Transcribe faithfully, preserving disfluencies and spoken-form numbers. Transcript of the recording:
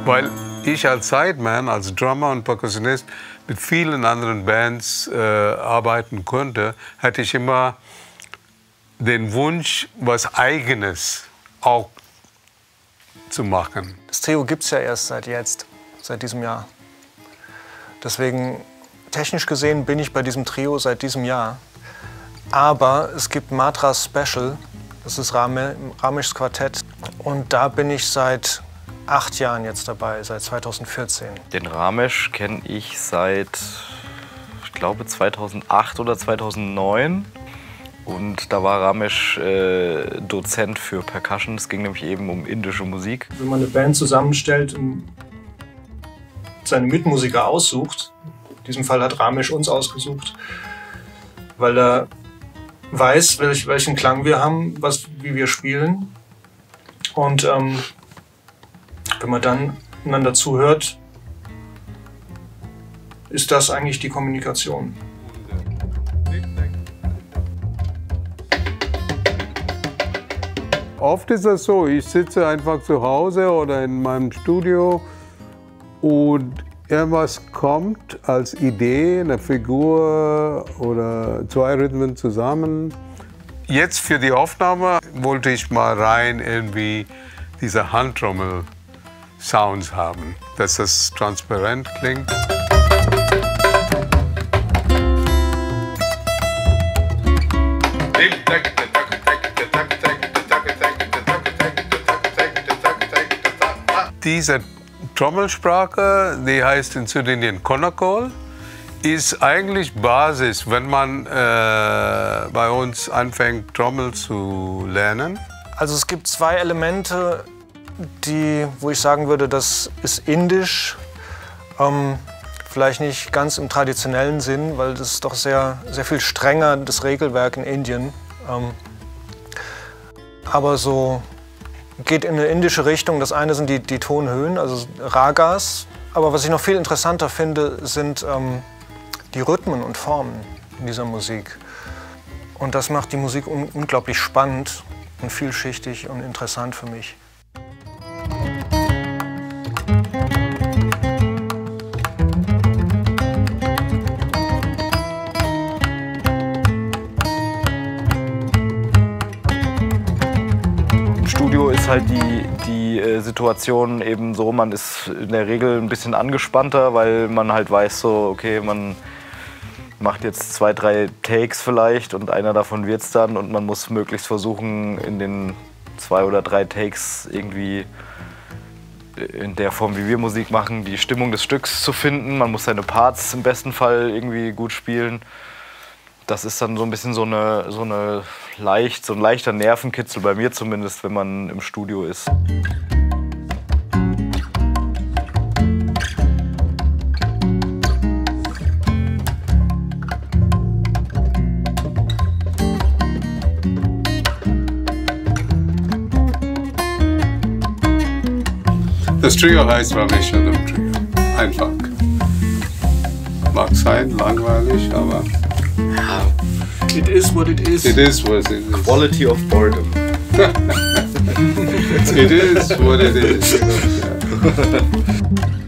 Weil ich als Sideman, als Drummer und Percussionist mit vielen anderen Bands äh, arbeiten konnte, hatte ich immer den Wunsch, was Eigenes auch zu machen. Das Trio gibt es ja erst seit jetzt, seit diesem Jahr. Deswegen, technisch gesehen, bin ich bei diesem Trio seit diesem Jahr. Aber es gibt Matras Special, das ist Ramesh Quartett. Und da bin ich seit acht Jahren jetzt dabei, seit zweitausendvierzehn. Den Ramesh kenne ich seit, ich glaube, zweitausendacht oder zweitausendneun. Und da war Ramesh äh, Dozent für Percussion. Es ging nämlich eben um indische Musik. Wenn man eine Band zusammenstellt und seine Mitmusiker aussucht, in diesem Fall hat Ramesh uns ausgesucht, weil er weiß, welch, welchen Klang wir haben, was, wie wir spielen. Und ähm, wenn man dann einander zuhört, ist das eigentlich die Kommunikation. Oft ist es so, ich sitze einfach zu Hause oder in meinem Studio und irgendwas kommt als Idee, eine Figur oder zwei Rhythmen zusammen. Jetzt für die Aufnahme wollte ich mal rein irgendwie diese Handtrommel-Sounds haben, dass das transparent klingt. Diese Trommelsprache, die heißt in Südindien Konakol, ist eigentlich Basis, wenn man äh, bei uns anfängt, Trommel zu lernen. Also es gibt zwei Elemente, die, wo ich sagen würde, das ist indisch. Ähm, vielleicht nicht ganz im traditionellen Sinn, weil das ist doch sehr, sehr viel strenger, das Regelwerk in Indien. Ähm, aber so geht in eine indische Richtung. Das eine sind die, die Tonhöhen, also Ragas. Aber was ich noch viel interessanter finde, sind ähm, die Rhythmen und Formen in dieser Musik. Und das macht die Musik un unglaublich spannend und vielschichtig und interessant für mich. Im Studio ist halt die, die äh, Situation eben so, man ist in der Regel ein bisschen angespannter, weil man halt weiß so, okay, man macht jetzt zwei, drei Takes vielleicht und einer davon wird's dann und man muss möglichst versuchen, in den zwei oder drei Takes irgendwie in der Form, wie wir Musik machen, die Stimmung des Stücks zu finden. Man muss seine Parts im besten Fall irgendwie gut spielen. Das ist dann so ein bisschen so eine, so eine leicht, so ein leichter Nervenkitzel, bei mir zumindest, wenn man im Studio ist. Das Trio heißt Rameshwaram Trio. Einfach. Mag sein, langweilig, aber... It is what it is. It is what it is. Quality of boredom. It is what it is.